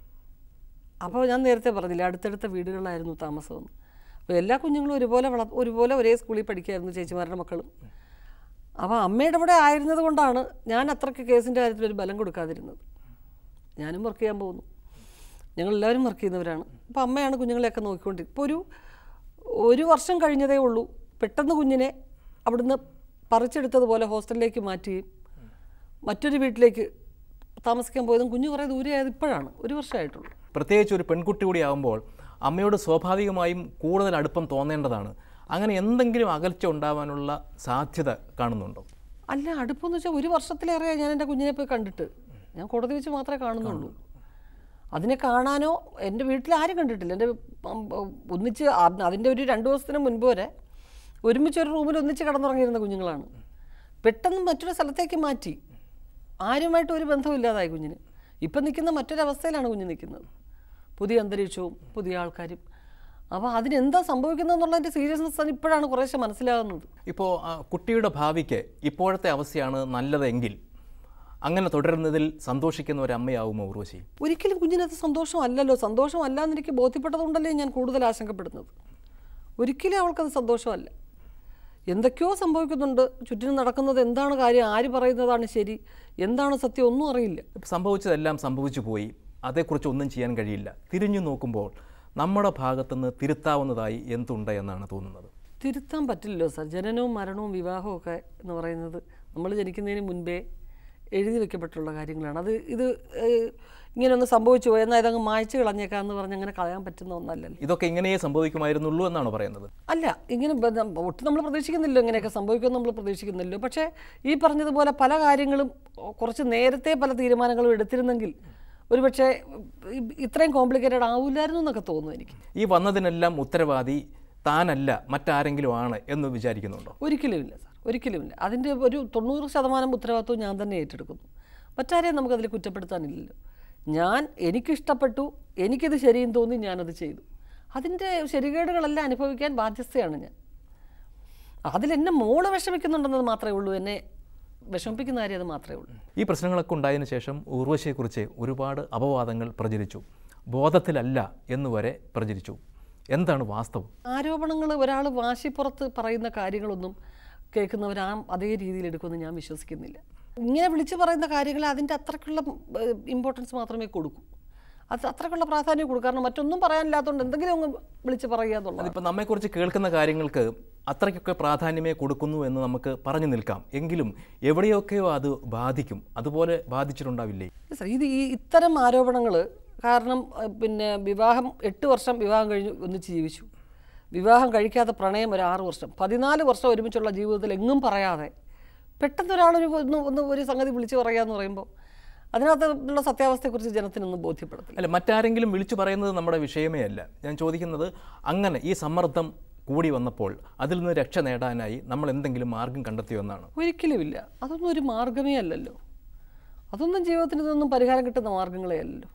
അപ്പോൾ ഞാൻ നേരത്തെ പറഞ്ഞില്ല, അടുത്തടുത്ത വീടുകളിലായിരുന്നു താമസമെന്ന്. അപ്പോൾ എല്ലാ കുഞ്ഞുങ്ങളും ഒരുപോലെ വള ഒരുപോലെ ഒരേ സ്കൂളിൽ പഠിക്കുകയായിരുന്നു, ചേച്ചിമാരുടെ മക്കളും. അപ്പോൾ അമ്മയുടെ കൂടെ ആയിരുന്നത് കൊണ്ടാണ് ഞാൻ അത്രയ്ക്ക് കേസിൻ്റെ കാര്യത്തിൽ ഒരു ബലം കൊടുക്കാതിരുന്നത്. ഞാനും വർക്ക് ചെയ്യാൻ പോകുന്നു, ഞങ്ങളെല്ലാവരും വർക്ക് ചെയ്യുന്നവരാണ്. അപ്പോൾ അമ്മയാണ് കുഞ്ഞുങ്ങളെയൊക്കെ നോക്കിക്കൊണ്ടിരിക്കും. ഇപ്പോൾ ഒരു ഒരു വർഷം കഴിഞ്ഞതേ ഉള്ളൂ, പെട്ടെന്ന് കുഞ്ഞിനെ അവിടുന്ന് പറിച്ചെടുത്തതുപോലെ ഹോസ്റ്റലിലേക്ക് മാറ്റുകയും മറ്റൊരു വീട്ടിലേക്ക് താമസിക്കാൻ പോയതും കുഞ്ഞ് കുറേ ദൂരെയായത് ഇപ്പോഴാണ്, ഒരു വർഷമായിട്ടുള്ളൂ. പ്രത്യേകിച്ച് ഒരു പെൺകുട്ടി കൂടി ആകുമ്പോൾ അമ്മയോട് സ്വാഭാവികമായും കൂടുതൽ അടുപ്പം തോന്നേണ്ടതാണ്. അങ്ങനെ എന്തെങ്കിലും അകൽച്ച ഉണ്ടാവാനുള്ള സാധ്യത കാണുന്നുണ്ടോ? അല്ല, അടുപ്പമെന്ന് വെച്ചാൽ ഒരു വർഷത്തിലേറെ ഞാൻ എൻ്റെ കുഞ്ഞിനെ പോയി കണ്ടിട്ട്, ഞാൻ കോടതി വെച്ച് മാത്രമേ കാണുന്നുള്ളൂ. അതിനെ കാണാനോ എൻ്റെ വീട്ടിൽ ആരും കണ്ടിട്ടില്ല. എൻ്റെ ഒന്നിച്ച് അതിൻ്റെ ഒരു രണ്ട് ദിവസത്തിന് മുൻപ് വരെ ഒരുമിച്ച് ഒരു റൂമിൽ ഒന്നിച്ച് കിടന്നുറങ്ങിയിരുന്ന കുഞ്ഞുങ്ങളാണ്. പെട്ടെന്ന് മറ്റൊരു സ്ഥലത്തേക്ക് മാറ്റി, ആരുമായിട്ട് ഒരു ബന്ധമില്ലാതായി കുഞ്ഞിന്. ഇപ്പം നിൽക്കുന്ന മറ്റൊരവസ്ഥയിലാണ് കുഞ്ഞ് നിൽക്കുന്നത്, പുതിയ അന്തരീക്ഷവും പുതിയ ആൾക്കാരും. അപ്പോൾ അതിനെന്താ സംഭവിക്കുന്നതെന്നുള്ളതിൻ്റെ സീരിയസ്നെസ് ഇപ്പോഴാണ് കുറേശ്ശെ മനസ്സിലാകുന്നത്. ഇപ്പോൾ കുട്ടിയുടെ ഭാവിക്ക് ഇപ്പോഴത്തെ അവസ്ഥയാണ് നല്ലതെങ്കിൽ അങ്ങനെ തുടരുന്നതിൽ സന്തോഷിക്കുന്ന ഒരു അമ്മയാവുമോ ഉർവശി? ഒരിക്കലും കുഞ്ഞിനത് സന്തോഷമല്ലല്ലോ. സന്തോഷമല്ല എന്നെനിക്ക് ബോധ്യപ്പെട്ടതുകൊണ്ടല്ലേ ഞാൻ കൂടുതൽ ആശങ്കപ്പെടുന്നത്. ഒരിക്കലും അവൾക്കത് സന്തോഷമല്ല. എന്തൊക്കെയോ സംഭവിക്കുന്നുണ്ട്, ചുറ്റിനും നടക്കുന്നത് എന്താണ് കാര്യം, ആര് പറയുന്നതാണ് ശരി, എന്താണ് സത്യം, ഒന്നും അറിയില്ല. സംഭവിച്ചതെല്ലാം സംഭവിച്ചു പോയി, അതേക്കുറിച്ച് ഒന്നും ചെയ്യാൻ കഴിയില്ല. തിരിഞ്ഞു നോക്കുമ്പോൾ നമ്മുടെ ഭാഗത്തുനിന്ന് തിരുത്താവുന്നതായി എന്തുണ്ട് എന്നാണ് തോന്നുന്നത്? തിരുത്താൻ പറ്റില്ലല്ലോ സാർ. ജനനവും മരണവും വിവാഹവും ഒക്കെ എന്ന് പറയുന്നത് നമ്മൾ ജനിക്കുന്നതിന് മുൻപേ എഴുതി വെക്കപ്പെട്ടുള്ള കാര്യങ്ങളാണ്. അത് ഇത് ഇങ്ങനെ ഒന്ന് സംഭവിച്ചു പോയി എന്നാൽ ഇതങ്ങ് മായ്ച്ചു കളഞ്ഞേക്കാന്ന് പറഞ്ഞ് അങ്ങനെ കളയാൻ പറ്റുന്ന ഒന്നല്ലല്ലോ. ഇതൊക്കെ ഇങ്ങനെയേ സംഭവിക്കുമായിരുന്നുള്ളൂ എന്നാണ് പറയുന്നത്? അല്ല, ഇങ്ങനെ ഒട്ടും നമ്മൾ പ്രതീക്ഷിക്കുന്നില്ലോ, ഇങ്ങനെയൊക്കെ സംഭവിക്കുമെന്ന് നമ്മൾ പ്രതീക്ഷിക്കുന്നില്ലോ. പക്ഷേ ഈ പറഞ്ഞതുപോലെ പല കാര്യങ്ങളും കുറച്ച് നേരത്തെ പല തീരുമാനങ്ങളും എടുത്തിരുന്നെങ്കിൽ ഒരുപക്ഷെ ഇത്രയും കോംപ്ലിക്കേറ്റഡ് ആവില്ലായിരുന്നു എന്നൊക്കെ തോന്നുന്നു എനിക്ക്. ഈ വന്നതിനെല്ലാം ഉത്തരവാദി താനല്ല മറ്റാരെങ്കിലും ആണ് എന്ന് വിചാരിക്കുന്നുണ്ടോ? ഒരിക്കലുമില്ല സാർ, ഒരിക്കലുമില്ല. അതിൻ്റെ ഒരു തൊണ്ണൂറ് ശതമാനം ഉത്തരവാദിത്വം ഞാൻ തന്നെ ഏറ്റെടുക്കുന്നു. മറ്റാരെയും നമുക്കതിൽ കുറ്റപ്പെടുത്താനില്ലല്ലോ. ഞാൻ എനിക്കിഷ്ടപ്പെട്ടു, എനിക്കിത് ശരിയെന്ന് തോന്നി, ഞാനത് ചെയ്തു. അതിൻ്റെ ശരികേടുകളെല്ലാം അനുഭവിക്കാൻ ബാധ്യസ്ഥയാണ് ഞാൻ. അതിലെന്നെ മോള് വിഷമിക്കുന്നുണ്ടെന്നത് മാത്രമേ ഉള്ളൂ, എന്നെ വിഷമിപ്പിക്കുന്ന കാര്യം അത് മാത്രമേ ഉള്ളൂ. ഈ പ്രശ്നങ്ങളൊക്കെ ഉണ്ടായതിനു ശേഷം ഉർവശിയെക്കുറിച്ച് ഒരുപാട് അപവാദങ്ങൾ പ്രചരിച്ചു, ബോധത്തിലല്ല എന്നുവരെ പ്രചരിച്ചു. എന്താണ് വാസ്തവം? ആരോപണങ്ങൾ ഒരാൾ വാശിപ്പുറത്ത് പറയുന്ന കാര്യങ്ങളൊന്നും കേൾക്കുന്നവർ ആ അതേ രീതിയിൽ എടുക്കുമെന്ന് ഞാൻ വിശ്വസിക്കുന്നില്ല. ഇങ്ങനെ വിളിച്ചു പറയുന്ന കാര്യങ്ങൾ അതിൻ്റെ അത്രയ്ക്കുള്ള ഇമ്പോർട്ടൻസ് മാത്രമേ കൊടുക്കൂ, അത് അത്രയ്ക്കുള്ള പ്രാധാന്യം കൊടുക്കും. കാരണം മറ്റൊന്നും പറയാനില്ലാത്തതുകൊണ്ട് എന്തെങ്കിലും ഒന്ന് വിളിച്ച് പറയുക എന്നുള്ളത്. അതിപ്പോൾ നമ്മെക്കുറിച്ച് കേൾക്കുന്ന കാര്യങ്ങൾക്ക് അത്രയ്ക്കൊക്കെ പ്രാധാന്യമേ കൊടുക്കുന്നു എന്ന് നമുക്ക് പറഞ്ഞു നിൽക്കാം. എങ്കിലും എവിടെയൊക്കെയോ അത് ബാധിക്കും. അതുപോലെ ബാധിച്ചിട്ടുണ്ടാവില്ലേ? ഇത് ഈ ഇത്തരം ആരോപണങ്ങൾ കാരണം പിന്നെ വിവാഹം എട്ട് വർഷം വിവാഹം കഴിഞ്ഞ് ഒന്നിച്ച് ജീവിച്ചു. വിവാഹം കഴിക്കാത്ത പ്രണയം ഒരു ആറ് വർഷം പതിനാല് വർഷം ഒരുമിച്ചുള്ള ജീവിതത്തിൽ എങ്ങും പറയാതെ പെട്ടെന്ന് ഒരാളൊരു ഒന്ന് ഒന്ന് ഒരു സംഗതി വിളിച്ചു പറയുക എന്ന് പറയുമ്പോൾ അതിനകത്തുള്ള സത്യാവസ്ഥയെക്കുറിച്ച് ജനത്തിനൊന്നും ബോധ്യപ്പെടുത്തില്ല. അല്ല, മറ്റാരെങ്കിലും വിളിച്ചു പറയുന്നത് നമ്മുടെ വിഷയമേ അല്ല. ഞാൻ ചോദിക്കുന്നത്, അങ്ങനെ ഈ സമ്മർദ്ദം കൂടി വന്നപ്പോൾ അതിൽ നിന്ന് രക്ഷ നേടാനായി നമ്മൾ എന്തെങ്കിലും മാർഗം കണ്ടെത്തിയോ എന്നാണ്? ഒരിക്കലുമില്ല. അതൊന്നും ഒരു മാർഗമേ അല്ലല്ലോ. അതൊന്നും ജീവിതത്തിന് ഇതൊന്നും പരിഹാരം കിട്ടുന്ന മാർഗങ്ങളേ അല്ലല്ലോ.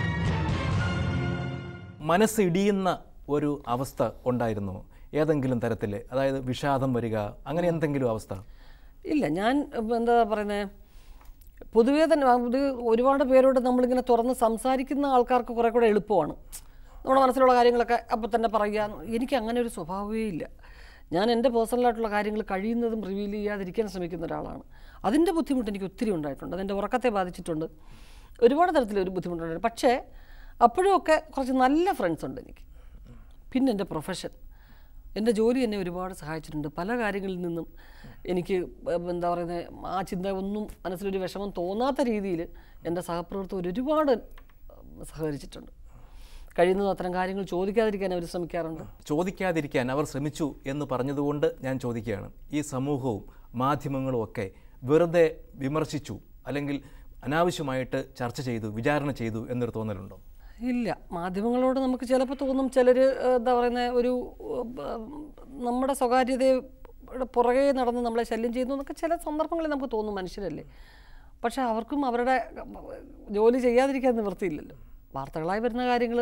മനസ്സ് ഇടിയുന്ന ഒരു അവസ്ഥ ഉണ്ടായിരുന്നു ഏതെങ്കിലും തരത്തിൽ? അതായത് വിഷാദം വരിക, അങ്ങനെ എന്തെങ്കിലും അവസ്ഥ? ഇല്ല. ഞാൻ എന്താ പറയുന്നത്, പൊതുവേ തന്നെ ഇത് ഒരുപാട് പേരോട് നമ്മളിങ്ങനെ തുറന്ന് സംസാരിക്കുന്ന ആൾക്കാർക്ക് കുറേ കൂടെ എളുപ്പമാണ്. നമ്മുടെ മനസ്സിലുള്ള കാര്യങ്ങളൊക്കെ അപ്പം തന്നെ പറയുക. എനിക്ക് അങ്ങനെ ഒരു സ്വഭാവമേ ഇല്ല. ഞാൻ എൻ്റെ പേഴ്സണലായിട്ടുള്ള കാര്യങ്ങൾ കഴിയുന്നതും റിവീൽ ചെയ്യാതിരിക്കാൻ ശ്രമിക്കുന്ന ഒരാളാണ്. അതിൻ്റെ ബുദ്ധിമുട്ട് എനിക്ക് ഒത്തിരി ഉണ്ടായിട്ടുണ്ട്. അതെൻ്റെ ഉറക്കത്തെ ബാധിച്ചിട്ടുണ്ട്. ഒരുപാട് തരത്തിലൊരു ബുദ്ധിമുട്ടുണ്ട്. പക്ഷേ അപ്പോഴുമൊക്കെ കുറച്ച് നല്ല ഫ്രണ്ട്സ് ഉണ്ട് എനിക്ക്. പിന്നെ എൻ്റെ പ്രൊഫഷൻ, എൻ്റെ ജോലി എന്നെ ഒരുപാട് സഹായിച്ചിട്ടുണ്ട്. പല കാര്യങ്ങളിൽ നിന്നും എനിക്ക് എന്താ പറയുന്നത്, ആ ചിന്ത ഒന്നും മനസ്സിലൊരു വിഷമം തോന്നാത്ത രീതിയിൽ എൻ്റെ സഹപ്രവർത്തകർ ഒരുപാട് സഹകരിച്ചിട്ടുണ്ട്. കഴിയുന്നത് അത്തരം കാര്യങ്ങൾ ചോദിക്കാതിരിക്കാൻ അവർ ശ്രമിക്കാറുണ്ട്. ചോദിക്കാതിരിക്കാൻ അവർ ശ്രമിച്ചു എന്ന് പറഞ്ഞതുകൊണ്ട് ഞാൻ ചോദിക്കുകയാണ്, ഈ സമൂഹവും മാധ്യമങ്ങളും ഒക്കെ വെറുതെ വിമർശിച്ചു അല്ലെങ്കിൽ അനാവശ്യമായിട്ട് ചർച്ച ചെയ്തു, വിചാരണ ചെയ്തു എന്നൊരു തോന്നലുണ്ടോ? ഇല്ല. മാധ്യമങ്ങളോട് നമുക്ക് ചിലപ്പോൾ തോന്നും, ചിലർ എന്താ പറയുന്നത്, ഒരു നമ്മുടെ സ്വകാര്യതയുടെ പുറകെ നടന്ന് നമ്മളെ ശല്യം ചെയ്യുന്നു എന്നൊക്കെ ചില സന്ദർഭങ്ങളിൽ നമുക്ക് തോന്നും. മനുഷ്യരല്ലേ. പക്ഷേ അവർക്കും അവരുടെ ജോലി ചെയ്യാതിരിക്കാൻ നിവൃത്തിയില്ലല്ലോ. വാർത്തകളായി വരുന്ന കാര്യങ്ങൾ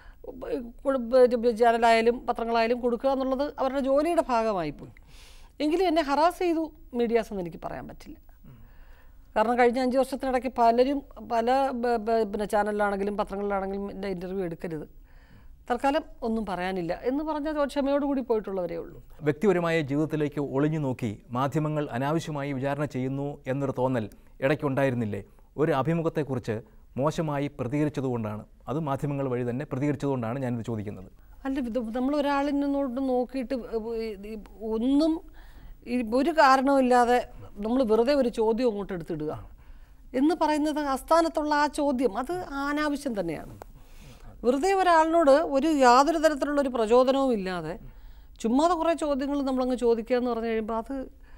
ചാനലായാലും പത്രങ്ങളായാലും കൊടുക്കുക എന്നുള്ളത് അവരുടെ ജോലിയുടെ ഭാഗമായിപ്പോയി. എങ്കിലും എന്നെ ഹറാസ് ചെയ്തു മീഡിയാസ് എന്ന് എനിക്ക് പറയാൻ പറ്റില്ല. കാരണം കഴിഞ്ഞ അഞ്ച് വർഷത്തിനിടയ്ക്ക് പലരും പല പിന്നെ ചാനലിലാണെങ്കിലും പത്രങ്ങളിലാണെങ്കിലും എൻ്റെ ഇൻ്റർവ്യൂ എടുക്കരുത്, തൽക്കാലം ഒന്നും പറയാനില്ല എന്ന് പറഞ്ഞാൽ ക്ഷമയോടുകൂടി പോയിട്ടുള്ളവരേ ഉള്ളൂ. വ്യക്തിപരമായ ജീവിതത്തിലേക്ക് ഒളിഞ്ഞു നോക്കി മാധ്യമങ്ങൾ അനാവശ്യമായി വിചാരണ ചെയ്യുന്നു എന്നൊരു തോന്നൽ ഇടയ്ക്കുണ്ടായിരുന്നില്ലേ? ഒരു അഭിമുഖത്തെക്കുറിച്ച് മോശമായി പ്രതികരിച്ചതുകൊണ്ടാണ്, അത് മാധ്യമങ്ങൾ വഴി തന്നെ പ്രതികരിച്ചതുകൊണ്ടാണ് ഞാനിത് ചോദിക്കുന്നത്. അല്ല, നമ്മൾ ഒരാളിൽ നിന്നോട്ട് നോക്കിയിട്ട് ഒന്നും ഒരു കാരണവുമില്ലാതെ നമ്മൾ വെറുതെ ഒരു ചോദ്യം അങ്ങോട്ട് എടുത്തിടുക എന്ന് പറയുന്നത്, ആസ്ഥാനത്തുള്ള ആ ചോദ്യം അത് അനാവശ്യം തന്നെയാണ്. വെറുതെ ഒരാളിനോട് ഒരു യാതൊരു തരത്തിലുള്ളൊരു പ്രചോദനവും ഇല്ലാതെ ചുമ്മാതെ കുറേ ചോദ്യങ്ങൾ നമ്മളങ്ങ് ചോദിക്കുക എന്ന് പറഞ്ഞു കഴിയുമ്പോൾ അത്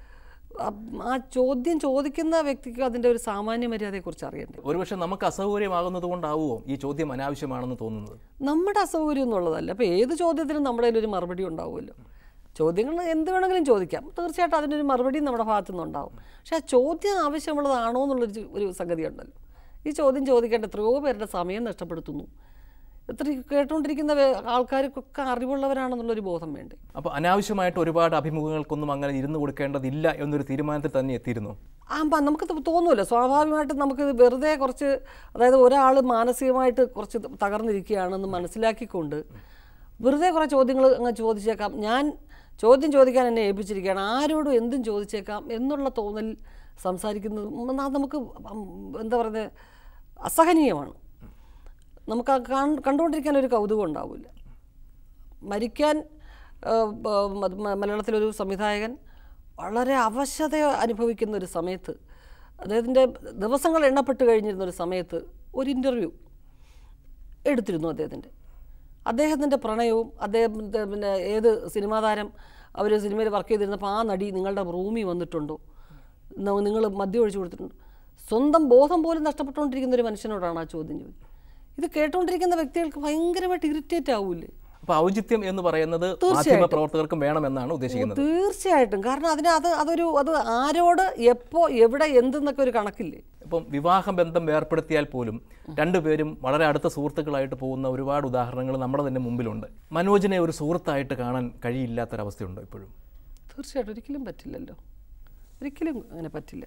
ആ ചോദ്യം ചോദിക്കുന്ന വ്യക്തിക്ക് അതിൻ്റെ ഒരു സാമാന്യ മര്യാദയെക്കുറിച്ച് അറിയണ്ടേ. ഒരുപക്ഷെ നമുക്ക് അസൗകര്യമാകുന്നത് കൊണ്ടാവുമോ ഈ ചോദ്യം അനാവശ്യമാണെന്ന് തോന്നുന്നത്? നമ്മുടെ അസൗകര്യം എന്നുള്ളതല്ല. അപ്പോൾ ഏത് ചോദ്യത്തിനും നമ്മുടെ കയ്യിലൊരു മറുപടി ഉണ്ടാവുമല്ലോ. ചോദ്യങ്ങൾ എന്ത് വേണമെങ്കിലും ചോദിക്കാം, തീർച്ചയായിട്ടും അതിനൊരു മറുപടിയും നമ്മുടെ ഭാഗത്തു നിന്നുണ്ടാവും. പക്ഷേ ആ ചോദ്യം ആവശ്യമുള്ളതാണോ എന്നുള്ളൊരു ഒരു സംഗതി ഉണ്ടല്ലോ. ഈ ചോദ്യം ചോദിക്കേണ്ട എത്രയോ പേരുടെ സമയം നഷ്ടപ്പെടുത്തുന്നു. എത്ര കേട്ടുകൊണ്ടിരിക്കുന്ന ആൾക്കാർക്കൊക്കെ അറിവുള്ളവരാണെന്നുള്ളൊരു ബോധം വേണ്ടേ. അപ്പോൾ അനാവശ്യമായിട്ട് ഒരുപാട് അഭിമുഖങ്ങൾക്കൊന്നും അങ്ങനെ ഇരുന്ന് കൊടുക്കേണ്ടതില്ല എന്നൊരു തീരുമാനത്തിൽ തന്നെ എത്തിയിരുന്നു. ആ നമുക്ക് തോന്നുമല്ലോ, സ്വാഭാവികമായിട്ടും നമുക്ക് വെറുതെ കുറച്ച്, അതായത് ഒരാൾ മാനസികമായിട്ട് കുറച്ച് തകർന്നിരിക്കുകയാണെന്ന് മനസ്സിലാക്കിക്കൊണ്ട് വെറുതെ കുറേ ചോദ്യങ്ങൾ അങ്ങ് ചോദിച്ചേക്കാം, ഞാൻ ചോദ്യം ചോദിക്കാൻ എന്നെ ഏൽപ്പിച്ചിരിക്കുകയാണ്, ആരോടും എന്തും ചോദിച്ചേക്കാം എന്നുള്ള തോന്നൽ സംസാരിക്കുന്നത് നമുക്ക് എന്താ പറയുന്നത്, അസഹനീയമാണ്. നമുക്ക് കണ്ടുകൊണ്ടിരിക്കാൻ ഒരു കൗതുകം ഉണ്ടാവില്ല. മരിക്കാൻ മലയാളത്തിലൊരു സംവിധായകൻ വളരെ അവശത അനുഭവിക്കുന്ന ഒരു സമയത്ത്, അദ്ദേഹത്തിൻ്റെ ദിവസങ്ങൾ എണ്ണപ്പെട്ട് കഴിഞ്ഞിരുന്ന ഒരു സമയത്ത് ഒരു ഇൻ്റർവ്യൂ എടുത്തിരുന്നു അദ്ദേഹത്തിൻ്റെ. അദ്ദേഹത്തിൻ്റെ പ്രണയവും അദ്ദേഹത്തിൻ്റെ പിന്നെ ഏത് സിനിമാ താരം അവർ സിനിമയിൽ വർക്ക് ചെയ്തിരുന്നപ്പോൾ ആ നടി നിങ്ങളുടെ റൂമിൽ വന്നിട്ടുണ്ടോ, നിങ്ങൾ മദ്യം ഒഴിച്ചു കൊടുത്തിട്ടുണ്ടോ, സ്വന്തം ബോധം പോലും നഷ്ടപ്പെട്ടുകൊണ്ടിരിക്കുന്ന ഒരു മനുഷ്യനോടാണ് ആ ചോദ്യം ചോദിച്ചത്. ഇത് കേട്ടുകൊണ്ടിരിക്കുന്ന വ്യക്തികൾക്ക് ഭയങ്കരമായിട്ട് ഇറിറ്റേറ്റ് ആവൂലേ. അപ്പോൾ ഔചിത്യം എന്ന് പറയുന്നത് മാധ്യമ പ്രവർത്തകർക്കും വേണമെന്നാണ് ഉദ്ദേശിക്കുന്നത്. തീർച്ചയായിട്ടും. കാരണം അതിന് അത് അതൊരു അത് ആരോട് എപ്പോൾ എവിടെ എന്തെന്നൊക്കെ ഒരു കണക്കില്ലേ. ഇപ്പം വിവാഹ ബന്ധം വേർപ്പെടുത്തിയാൽ പോലും രണ്ടുപേരും വളരെ അടുത്ത സുഹൃത്തുക്കളായിട്ട് പോകുന്ന ഒരുപാട് ഉദാഹരണങ്ങൾ നമ്മുടെ തന്നെ മുമ്പിലുണ്ട്. മനോജിനെ ഒരു സുഹൃത്തായിട്ട് കാണാൻ കഴിയില്ലാത്തൊരവസ്ഥയുണ്ടോ ഇപ്പോഴും? തീർച്ചയായിട്ടും ഒരിക്കലും പറ്റില്ലല്ലോ, ഒരിക്കലും അങ്ങനെ പറ്റില്ല.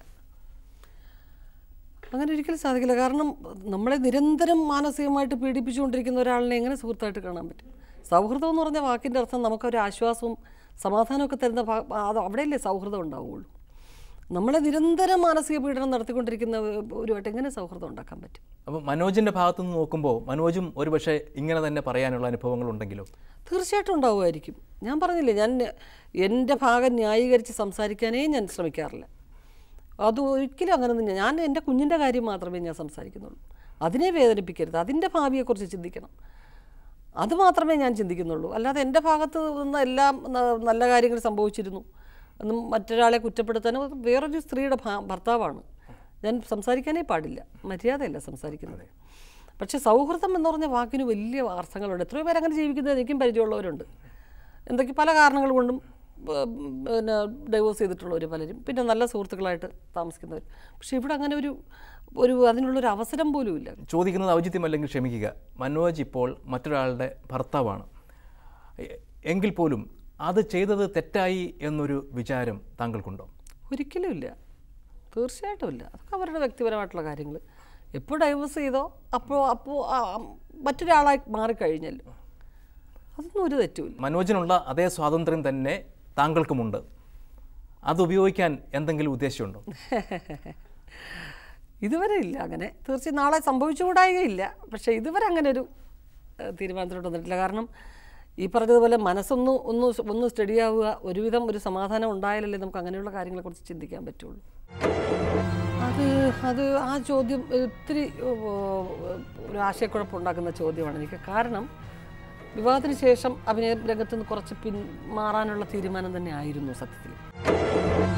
അങ്ങനെ ഒരിക്കലും സാധിക്കില്ല. കാരണം നമ്മളെ നിരന്തരം മാനസികമായിട്ട് പീഡിപ്പിച്ചുകൊണ്ടിരിക്കുന്ന ഒരാളിനെ എങ്ങനെ സുഹൃത്തായിട്ട് കാണാൻ പറ്റും? സൗഹൃദം എന്ന് പറഞ്ഞ വാക്കിൻ്റെ അർത്ഥം നമുക്കൊരു ആശ്വാസവും സമാധാനമൊക്കെ തരുന്ന അത് അവിടെയല്ലേ സൗഹൃദം ഉണ്ടാവുകയുള്ളൂ. നമ്മളെ നിരന്തരം മാനസിക പീഡനം നടത്തിക്കൊണ്ടിരിക്കുന്ന ഒരുമായിട്ട് എങ്ങനെ സൗഹൃദം ഉണ്ടാക്കാൻ പറ്റും? അപ്പോൾ മനോജിൻ്റെ ഭാഗത്തു നിന്ന് നോക്കുമ്പോൾ മനോജും ഒരുപക്ഷെ ഇങ്ങനെ തന്നെ പറയാനുള്ള അനുഭവങ്ങളുണ്ടെങ്കിലോ? തീർച്ചയായിട്ടും ഉണ്ടാവുമായിരിക്കും. ഞാൻ പറഞ്ഞില്ലേ, ഞാൻ എൻ്റെ ഭാഗം ന്യായീകരിച്ച് സംസാരിക്കാനേ ഞാൻ ശ്രമിക്കാറില്ല. അത് ഒരിക്കലും അങ്ങനെ തന്നെ. ഞാൻ എൻ്റെ കുഞ്ഞിൻ്റെ കാര്യം മാത്രമേ ഞാൻ സംസാരിക്കുന്നുള്ളൂ. അതിനെ വേദനിപ്പിക്കരുത്, അതിൻ്റെ ഭാവിയെക്കുറിച്ച് ചിന്തിക്കണം, അത് മാത്രമേ ഞാൻ ചിന്തിക്കുന്നുള്ളൂ. അല്ലാതെ എൻ്റെ ഭാഗത്ത് നിന്ന് എല്ലാം നല്ല കാര്യങ്ങൾ സംഭവിച്ചിരുന്നു എന്നും മറ്റൊരാളെ കുറ്റപ്പെടുത്താനോ, വേറൊരു സ്ത്രീയുടെ ഭർത്താവാണ് ഞാൻ, സംസാരിക്കാനേ പാടില്ല, മര്യാദയല്ല സംസാരിക്കുന്നത്. പക്ഷേ സൗഹൃദം എന്ന് പറഞ്ഞ വാക്കിന് വലിയ അർത്ഥങ്ങളുണ്ട്. എത്രയോ പേര് അങ്ങനെ ജീവിക്കുന്നത് എനിക്കും പരിചയമുള്ളവരുണ്ട്. എന്തൊക്കെ പല കാരണങ്ങൾ കൊണ്ടും പിന്നെ ഡൈവോഴ്സ് ചെയ്തിട്ടുള്ളവർ പലരും, പിന്നെ നല്ല സുഹൃത്തുക്കളായിട്ട് താമസിക്കുന്നവർ. പക്ഷെ ഇവിടെ അങ്ങനെ ഒരു ഒരു അതിനുള്ളൊരു അവസരം പോലും ഇല്ല. ചോദിക്കുന്നത് ഔചിത്യമല്ലെങ്കിൽ ക്ഷമിക്കുക, മനോജ് ഇപ്പോൾ മറ്റൊരാളുടെ ഭർത്താവാണ് എങ്കിൽ പോലും അത് ചെയ്തത് തെറ്റായി എന്നൊരു വിചാരം താങ്കൾക്കുണ്ടോ? ഒരിക്കലും ഇല്ല, തീർച്ചയായിട്ടും ഇല്ല. അതൊക്കെ അവരുടെ വ്യക്തിപരമായിട്ടുള്ള കാര്യങ്ങൾ. എപ്പോൾ ഡൈവേഴ്സ് ചെയ്തോ അപ്പോൾ അപ്പോൾ മറ്റൊരാളായി മാറിക്കഴിഞ്ഞല്ലോ, അതൊന്നും ഒരു തെറ്റുമില്ല. മനോജിനുള്ള അതേ സ്വാതന്ത്ര്യം തന്നെ താങ്കൾക്കുമുണ്ട്, അത് ഉപയോഗിക്കാൻ എന്തെങ്കിലും ഉദ്ദേശമുണ്ടോ? ഇതുവരെ ഇല്ല അങ്ങനെ. തീർച്ചയായും നാളെ സംഭവിച്ചുകൂടായികയില്ല, പക്ഷേ ഇതുവരെ അങ്ങനെ ഒരു തീരുമാനത്തിലോട്ട് വന്നിട്ടില്ല. കാരണം ഈ പറഞ്ഞതുപോലെ മനസ്സൊന്ന് ഒന്ന് ഒന്ന് സ്റ്റഡിയാവുക, ഒരുവിധം ഒരു സമാധാനം ഉണ്ടായാലല്ലേ നമുക്ക് അങ്ങനെയുള്ള കാര്യങ്ങളെക്കുറിച്ച് ചിന്തിക്കാൻ പറ്റുള്ളൂ. അത് അത് ആ ചോദ്യം ഒത്തിരി ഒരു ആശയക്കുഴപ്പമുണ്ടാക്കുന്ന ചോദ്യമാണ് എനിക്ക്. കാരണം വിവാഹത്തിന് ശേഷം അഭിനയ രംഗത്ത് നിന്ന് കുറച്ച് പിന്മാറാനുള്ള തീരുമാനം തന്നെ ആയിരുന്നു സത്യത്തിൽ.